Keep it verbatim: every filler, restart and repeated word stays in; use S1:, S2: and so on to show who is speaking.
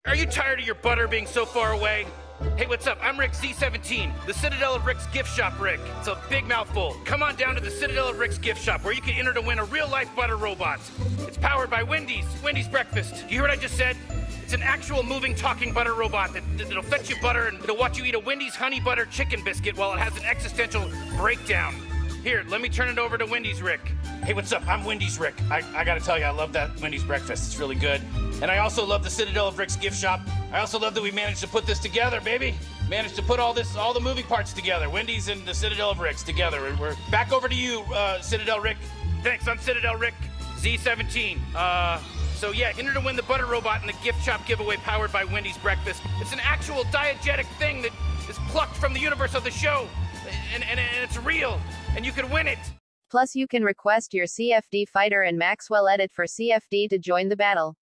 S1: Are you tired of your butter being so far away? Hey, what's up? I'm Rick Z seventeen, the Citadel of Rick's gift shop, Rick. It's a big mouthful. Come on down to the Citadel of Rick's gift shop where you can enter to win a real-life butter robot. It's powered by Wendy's, Wendy's breakfast. You hear what I just said? It's an actual moving, talking butter robot that, that'll fetch you butter and it'll watch you eat a Wendy's honey butter chicken biscuit while it has an existential breakdown. Here, let me turn it over to Wendy's Rick. Hey, what's up? I'm Wendy's Rick. I, I gotta tell you, I love that Wendy's breakfast. It's really good. And I also love the Citadel of Rick's gift shop. I also love that we managed to put this together, baby. Managed to put all this, all the moving parts together. Wendy's and the Citadel of Rick's together. We're, we're back over to you, uh, Citadel Rick. Thanks, I'm Citadel Rick, Z seventeen. Uh, so yeah, enter to win the butter robot in the gift shop giveaway powered by Wendy's breakfast. It's an actual diegetic thing that is plucked from the universe of the show. And, and, and it's real, and you can win it.
S2: Plus you can request your C F D fighter and Maxwell edit for C F D to join the battle.